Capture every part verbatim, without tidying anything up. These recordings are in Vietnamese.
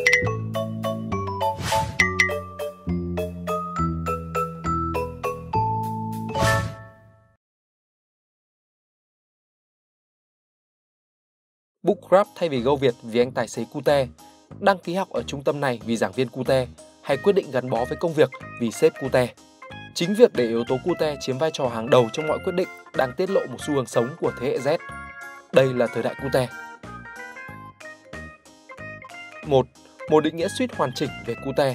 Bookgrab thay vì GoViet vì anh tài xế cute, đăng ký học ở trung tâm này vì giảng viên cute, hay quyết định gắn bó với công việc vì sếp cute. Chính việc để yếu tố cute chiếm vai trò hàng đầu trong mọi quyết định đang tiết lộ một xu hướng sống của thế hệ Z. Đây là thời đại cute. một. Một định nghĩa suýt hoàn chỉnh về cute.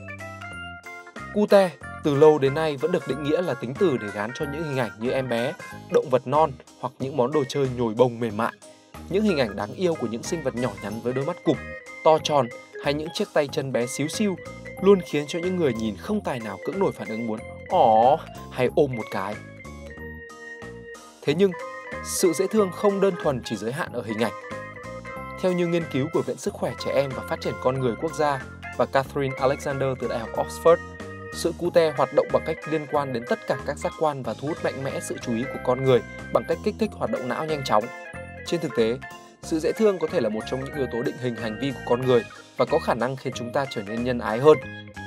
Cute từ lâu đến nay vẫn được định nghĩa là tính từ để gán cho những hình ảnh như em bé, động vật non hoặc những món đồ chơi nhồi bông mềm mại. Những hình ảnh đáng yêu của những sinh vật nhỏ nhắn với đôi mắt cụp, to tròn hay những chiếc tay chân bé xíu xiu luôn khiến cho những người nhìn không tài nào cưỡng nổi phản ứng muốn ỏ hay ôm một cái. Thế nhưng, sự dễ thương không đơn thuần chỉ giới hạn ở hình ảnh. Theo như nghiên cứu của Viện Sức khỏe Trẻ Em và Phát triển Con người Quốc gia và Catherine Alexander từ Đại học Oxford, sự cute hoạt động bằng cách liên quan đến tất cả các giác quan và thu hút mạnh mẽ sự chú ý của con người bằng cách kích thích hoạt động não nhanh chóng. Trên thực tế, sự dễ thương có thể là một trong những yếu tố định hình hành vi của con người và có khả năng khiến chúng ta trở nên nhân ái hơn.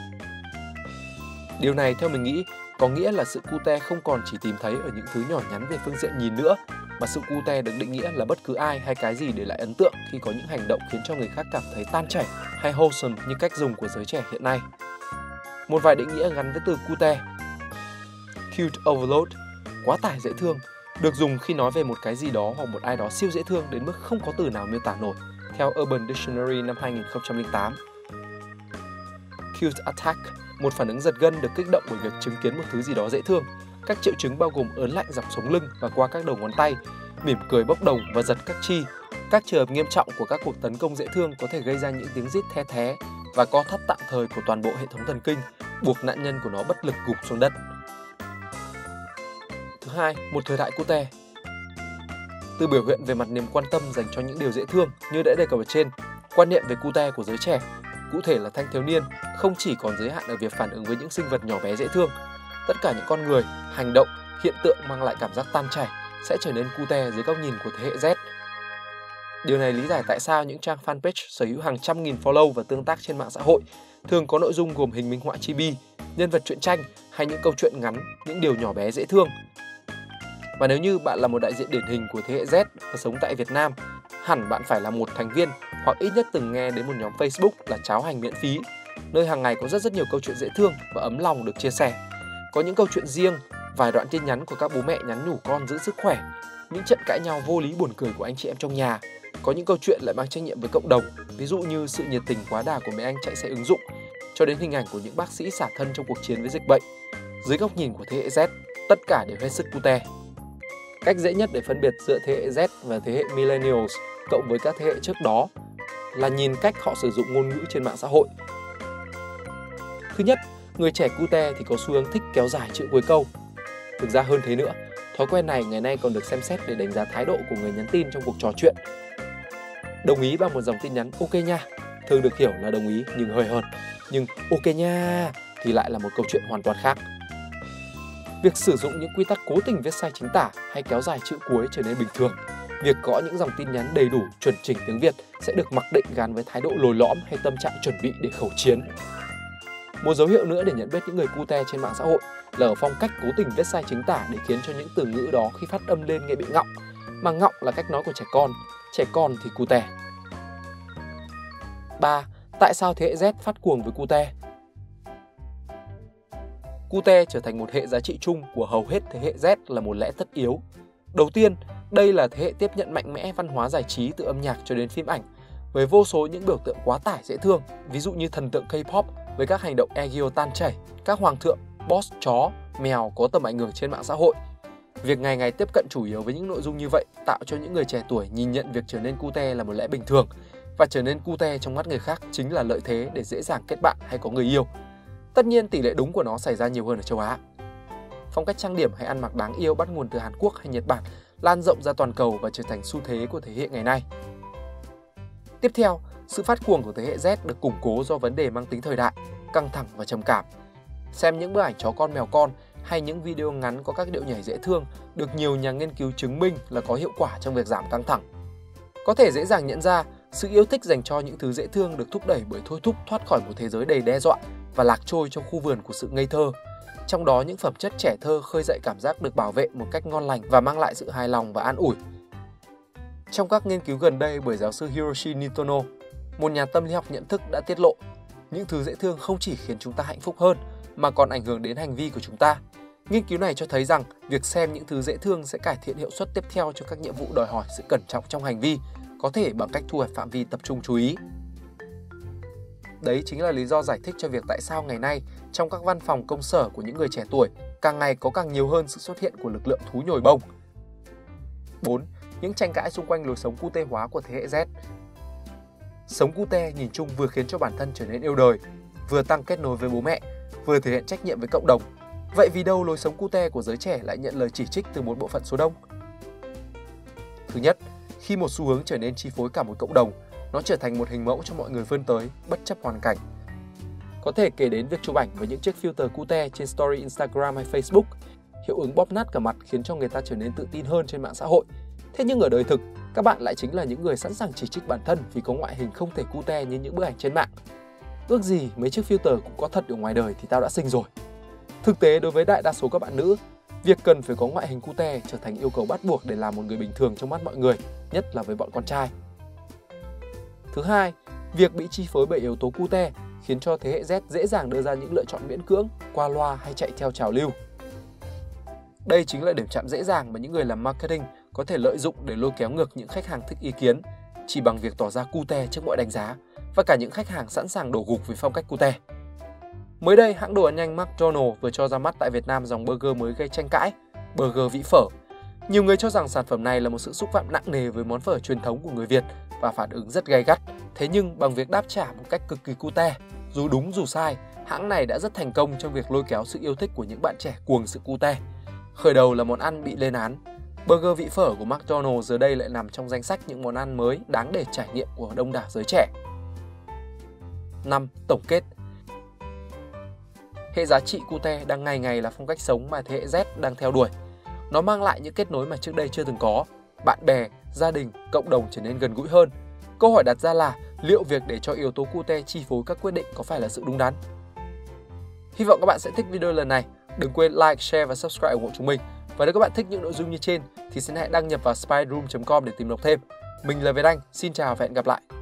Điều này theo mình nghĩ có nghĩa là sự cute không còn chỉ tìm thấy ở những thứ nhỏ nhắn về phương diện nhìn nữa, mà sự cute được định nghĩa là bất cứ ai hay cái gì để lại ấn tượng khi có những hành động khiến cho người khác cảm thấy tan chảy hay wholesome như cách dùng của giới trẻ hiện nay. Một vài định nghĩa gắn với từ cute. Cute overload, quá tải dễ thương, được dùng khi nói về một cái gì đó hoặc một ai đó siêu dễ thương đến mức không có từ nào miêu tả nổi, theo Urban Dictionary năm hai nghìn không trăm lẻ tám. Cute attack, một phản ứng giật gân được kích động bởi việc chứng kiến một thứ gì đó dễ thương. Các triệu chứng bao gồm ớn lạnh dọc sống lưng và qua các đầu ngón tay, mỉm cười bốc đồng và giật các chi. Các trường hợp nghiêm trọng của các cuộc tấn công dễ thương có thể gây ra những tiếng rít the thé và co thắt tạm thời của toàn bộ hệ thống thần kinh, buộc nạn nhân của nó bất lực gục xuống đất. Thứ hai, một thời đại cute. Từ biểu hiện về mặt niềm quan tâm dành cho những điều dễ thương như đã đề cập ở trên, quan niệm về cute của giới trẻ, cụ thể là thanh thiếu niên, không chỉ còn giới hạn ở việc phản ứng với những sinh vật nhỏ bé dễ thương. Tất cả những con người, hành động, hiện tượng mang lại cảm giác tan chảy sẽ trở nên cute dưới góc nhìn của thế hệ Z. Điều này lý giải tại sao những trang fanpage sở hữu hàng trăm nghìn follow và tương tác trên mạng xã hội thường có nội dung gồm hình minh họa chibi, nhân vật truyện tranh hay những câu chuyện ngắn, những điều nhỏ bé dễ thương. Và nếu như bạn là một đại diện điển hình của thế hệ Z và sống tại Việt Nam, hẳn bạn phải là một thành viên hoặc ít nhất từng nghe đến một nhóm Facebook là Cháo Hành miễn phí, nơi hàng ngày có rất rất nhiều câu chuyện dễ thương và ấm lòng được chia sẻ. Có những câu chuyện riêng, vài đoạn tin nhắn của các bố mẹ nhắn nhủ con giữ sức khỏe, những trận cãi nhau vô lý buồn cười của anh chị em trong nhà. Có những câu chuyện lại mang trách nhiệm với cộng đồng, ví dụ như sự nhiệt tình quá đà của mấy anh chạy xe ứng dụng, cho đến hình ảnh của những bác sĩ xả thân trong cuộc chiến với dịch bệnh. Dưới góc nhìn của thế hệ Z, tất cả đều hết sức cute. Cách dễ nhất để phân biệt giữa thế hệ Z và thế hệ Millennials cộng với các thế hệ trước đó là nhìn cách họ sử dụng ngôn ngữ trên mạng xã hội. Thứ nhất, người trẻ cute thì có xu hướng thích kéo dài chữ cuối câu. Thực ra hơn thế nữa, thói quen này ngày nay còn được xem xét để đánh giá thái độ của người nhắn tin trong cuộc trò chuyện. Đồng ý bằng một dòng tin nhắn ok nha, thường được hiểu là đồng ý nhưng hơi hơn. Nhưng ok nha thì lại là một câu chuyện hoàn toàn khác. Việc sử dụng những quy tắc cố tình viết sai chính tả hay kéo dài chữ cuối trở nên bình thường. Việc có những dòng tin nhắn đầy đủ chuẩn chỉnh tiếng Việt sẽ được mặc định gắn với thái độ lồi lõm hay tâm trạng chuẩn bị để khẩu chiến. Một dấu hiệu nữa để nhận biết những người cute trên mạng xã hội là ở phong cách cố tình viết sai chính tả để khiến cho những từ ngữ đó khi phát âm lên nghe bị ngọng, mà ngọng là cách nói của trẻ con, trẻ con thì cute. ba. Tại sao thế hệ Z phát cuồng với cute? Cute trở thành một hệ giá trị chung của hầu hết thế hệ Z là một lẽ tất yếu. Đầu tiên, đây là thế hệ tiếp nhận mạnh mẽ văn hóa giải trí từ âm nhạc cho đến phim ảnh, với vô số những biểu tượng quá tải dễ thương, ví dụ như thần tượng K-pop với các hành động egeo tan chảy, các hoàng thượng, boss chó, mèo có tầm ảnh hưởng trên mạng xã hội. Việc ngày ngày tiếp cận chủ yếu với những nội dung như vậy tạo cho những người trẻ tuổi nhìn nhận việc trở nên cute là một lẽ bình thường, và trở nên cute trong mắt người khác chính là lợi thế để dễ dàng kết bạn hay có người yêu. Tất nhiên tỷ lệ đúng của nó xảy ra nhiều hơn ở châu Á. Phong cách trang điểm hay ăn mặc đáng yêu bắt nguồn từ Hàn Quốc hay Nhật Bản, lan rộng ra toàn cầu và trở thành xu thế của thế hệ ngày nay. Tiếp theo, sự phát cuồng của thế hệ Z được củng cố do vấn đề mang tính thời đại, căng thẳng và trầm cảm. Xem những bức ảnh chó con mèo con hay những video ngắn có các điệu nhảy dễ thương được nhiều nhà nghiên cứu chứng minh là có hiệu quả trong việc giảm căng thẳng. Có thể dễ dàng nhận ra, Sự yêu thích dành cho những thứ dễ thương được thúc đẩy bởi thôi thúc thoát khỏi một thế giới đầy đe dọa và lạc trôi trong khu vườn của sự ngây thơ. Trong đó, những phẩm chất trẻ thơ khơi dậy cảm giác được bảo vệ một cách ngon lành và mang lại sự hài lòng và an ủi. Trong các nghiên cứu gần đây bởi giáo sư Hiroshi Nitono, một nhà tâm lý học nhận thức đã tiết lộ, những thứ dễ thương không chỉ khiến chúng ta hạnh phúc hơn mà còn ảnh hưởng đến hành vi của chúng ta. Nghiên cứu này cho thấy rằng việc xem những thứ dễ thương sẽ cải thiện hiệu suất tiếp theo cho các nhiệm vụ đòi hỏi sự cẩn trọng trong hành vi, có thể bằng cách thu hẹp phạm vi tập trung chú ý. Đấy chính là lý do giải thích cho việc tại sao ngày nay trong các văn phòng công sở của những người trẻ tuổi càng ngày có càng nhiều hơn sự xuất hiện của lực lượng thú nhồi bông. bốn. Những tranh cãi xung quanh lối sống cute hóa của thế hệ Z. Sống cute nhìn chung vừa khiến cho bản thân trở nên yêu đời, vừa tăng kết nối với bố mẹ, vừa thể hiện trách nhiệm với cộng đồng. Vậy vì đâu lối sống cute của giới trẻ lại nhận lời chỉ trích từ một bộ phận số đông? Thứ nhất, khi một xu hướng trở nên chi phối cả một cộng đồng, nó trở thành một hình mẫu cho mọi người vươn tới, bất chấp hoàn cảnh. Có thể kể đến việc chụp ảnh với những chiếc filter cute trên story Instagram hay Facebook. Hiệu ứng bóp nát cả mặt khiến cho người ta trở nên tự tin hơn trên mạng xã hội. Thế nhưng ở đời thực, các bạn lại chính là những người sẵn sàng chỉ trích bản thân vì có ngoại hình không thể cute như những bức ảnh trên mạng. Ước gì mấy chiếc filter cũng có thật ở ngoài đời thì tao đã xinh rồi. Thực tế, đối với đại đa số các bạn nữ, việc cần phải có ngoại hình cute trở thành yêu cầu bắt buộc để làm một người bình thường trong mắt mọi người, nhất là với bọn con trai. Thứ hai, việc bị chi phối bởi yếu tố cute khiến cho thế hệ Z dễ dàng đưa ra những lựa chọn miễn cưỡng, qua loa hay chạy theo trào lưu. Đây chính là điểm chạm dễ dàng mà những người làm marketing có thể lợi dụng để lôi kéo ngược những khách hàng thích ý kiến chỉ bằng việc tỏ ra cute trước mọi đánh giá, và cả những khách hàng sẵn sàng đổ gục với phong cách cute. Mới đây, hãng đồ ăn nhanh McDonald's vừa cho ra mắt tại Việt Nam dòng burger mới gây tranh cãi, burger vĩ phở. Nhiều người cho rằng sản phẩm này là một sự xúc phạm nặng nề với món phở truyền thống của người Việt và phản ứng rất gay gắt. Thế nhưng bằng việc đáp trả một cách cực kỳ cute, dù đúng dù sai, hãng này đã rất thành công trong việc lôi kéo sự yêu thích của những bạn trẻ cuồng sự cute. Khởi đầu là món ăn bị lên án, burger vị phở của McDonald's giờ đây lại nằm trong danh sách những món ăn mới đáng để trải nghiệm của đông đảo giới trẻ. năm. Tổng kết. Hệ giá trị cute đang ngày ngày là phong cách sống mà thế hệ Z đang theo đuổi. Nó mang lại những kết nối mà trước đây chưa từng có. Bạn bè, gia đình, cộng đồng trở nên gần gũi hơn. Câu hỏi đặt ra là liệu việc để cho yếu tố cute chi phối các quyết định có phải là sự đúng đắn? Hy vọng các bạn sẽ thích video lần này. Đừng quên like, share và subscribe ủng hộ chúng mình. Và nếu các bạn thích những nội dung như trên thì xin hãy đăng nhập vào spyroom chấm com để tìm đọc thêm. Mình là Việt Anh, xin chào và hẹn gặp lại.